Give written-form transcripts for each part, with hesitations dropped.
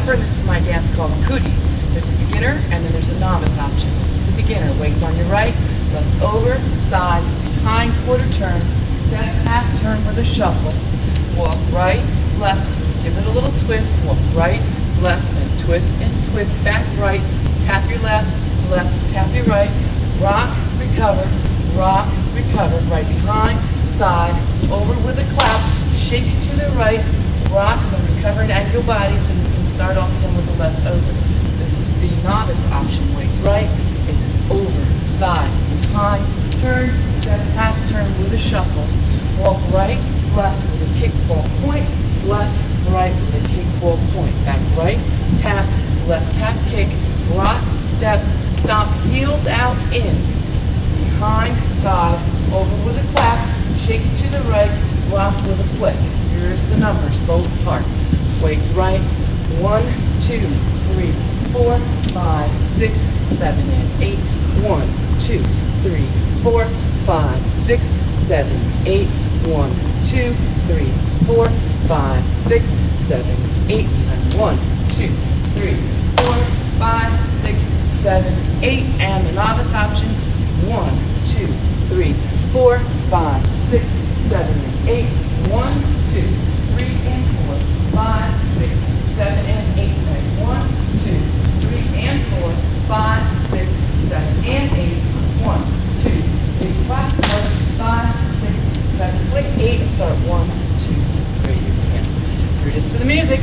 stepper, and this is my dance called Cooties. There's a beginner, and then there's a novice option. The beginner, weights on your right, left over, side, behind, quarter turn, step, half turn with a shuffle. Walk right, left, give it a little twist, walk right, left, and twist, back right, tap your left, tap your right, rock, recover, right behind, side, over with a clap, shake it to the right, rock, then recover and add your body, so you can start off again with the left over. This is the novice option, weights right, it's over, side, behind, turn, step, half turn with a shuffle, walk right, left with a kickball point, left, right with a kickball point, back right, tap, left tap kick, rock, step, stomp, heels out, in, behind, side, over with a clap, shake it to the right, rock with a flick. Here's the numbers, both parts. Weights right, 1, 2, 3, 4, 5, 6, 7, and 8. 1, 2, 3, 4, 5, 6, 7, 8. 1, 2, 3, 4, 5, 6, 7, 8. And 1, 2, 3, 4, 5, 6, 7, 8. And the novice option, 1, 2, 3, 4, 5, 6, 7, and 8. 1, 2, 3, and 4, 5, 6, 7, and 8. And 1, 2, 3, and 4, 5, 6, 7, and 8. 1, 2, 3, 5, 5, 6, 7, click 8. Start 1, 2, 3. You can. Here it is for the music.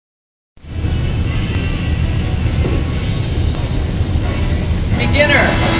Beginner.